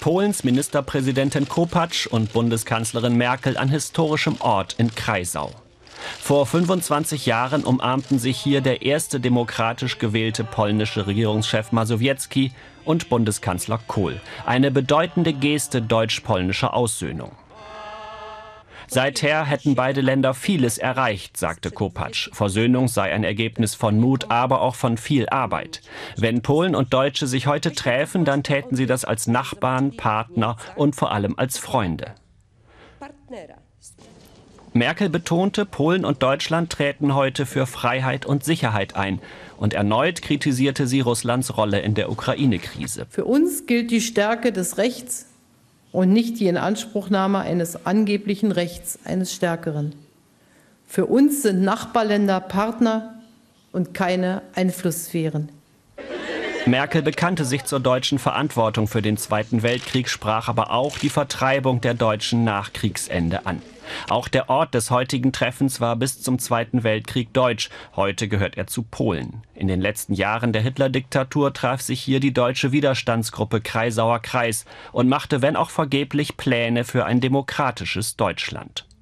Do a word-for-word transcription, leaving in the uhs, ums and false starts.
Polens Ministerpräsidentin Kopacz und Bundeskanzlerin Merkel an historischem Ort in Kreisau. Vor fünfundzwanzig Jahren umarmten sich hier der erste demokratisch gewählte polnische Regierungschef Mazowiecki und Bundeskanzler Kohl. Eine bedeutende Geste deutsch-polnischer Aussöhnung. Seither hätten beide Länder vieles erreicht, sagte Kopacz. Versöhnung sei ein Ergebnis von Mut, aber auch von viel Arbeit. Wenn Polen und Deutsche sich heute träfen, dann täten sie das als Nachbarn, Partner und vor allem als Freunde. Merkel betonte, Polen und Deutschland träten heute für Freiheit und Sicherheit ein. Und erneut kritisierte sie Russlands Rolle in der Ukraine-Krise. Für uns gilt die Stärke des Rechts und nicht die Inanspruchnahme eines angeblichen Rechts eines Stärkeren. Für uns sind Nachbarländer Partner und keine Einflusssphären. Merkel bekannte sich zur deutschen Verantwortung für den Zweiten Weltkrieg, sprach aber auch die Vertreibung der Deutschen nach Kriegsende an. Auch der Ort des heutigen Treffens war bis zum Zweiten Weltkrieg deutsch. Heute gehört er zu Polen. In den letzten Jahren der Hitler-Diktatur traf sich hier die deutsche Widerstandsgruppe Kreisauer Kreis und machte, wenn auch vergeblich, Pläne für ein demokratisches Deutschland.